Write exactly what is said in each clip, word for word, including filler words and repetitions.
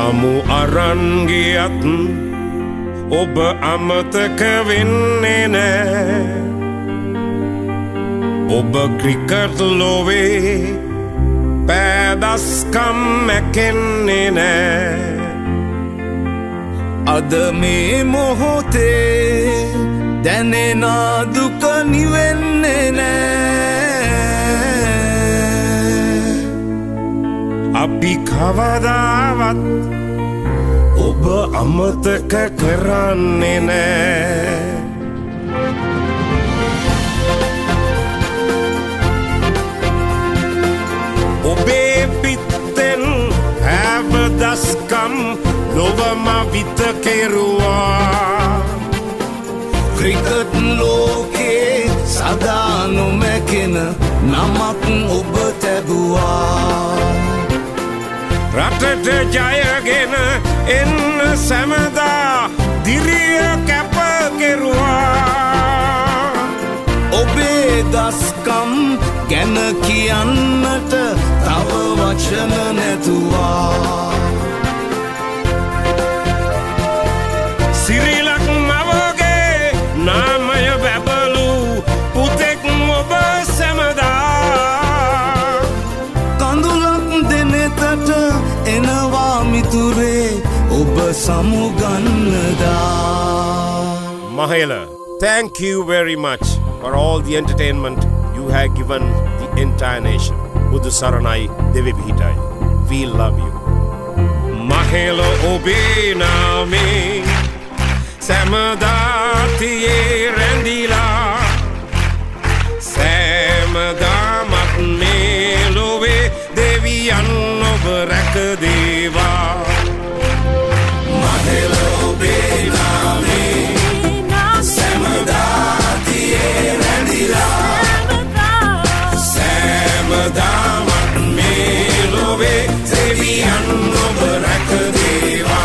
අමු අරන් ගියත් ඔබ අමතක වෙන්නේ නෑ ඔබ ක්‍රිකට් ලෝවේ පෑදස්කම් මැකෙන්නේ නෑ අද මේ මොහොතේ දැනෙන දුක නිවෙන්නේ නෑ අපි කවදාවත් ඔබ අමතක කරන්නේ නෑ ඔබේ පිත්තෙන් හැබදස්කම් ලොවම විත කෙරුවා ක්‍රිකට් ලෝකේ සදා නොමැකෙන නමක් ඔබ තැබුවා රටට ජයගෙන එන්න සැමදා දිරිය කැප කෙරුවා ඔබේ දස්කම් ගැන කියන්නට තව වචන නැතුවා සිරිලක් මවගේ නාමය බැබලු පුතෙක් ඔබ සැමදා කඳුලක් දෙනෙතට එනවා මිතුරේ ඔබ සමුගන්නදා Mahela, thank you very much for all the entertainment you have given the entire nation. Budu Saranai Devi Bhitai. We love you. Mahela obe name Samadatiye rendila Samadamat melove Deviyan oba rakadeva Mahela obe name Samadatiye rendila Samadamat melove Deviyan oba rakadeva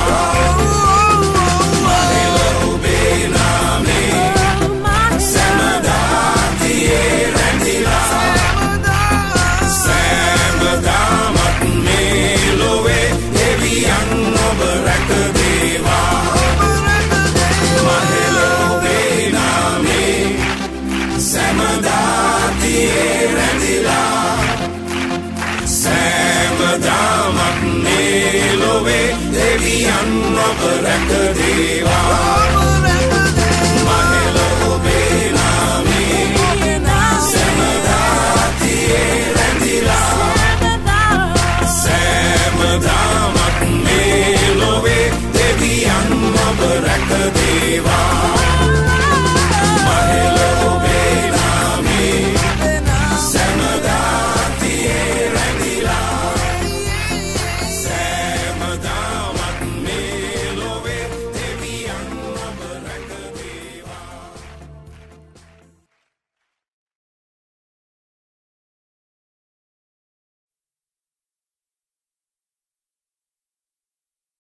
Deviyan oba rakadeva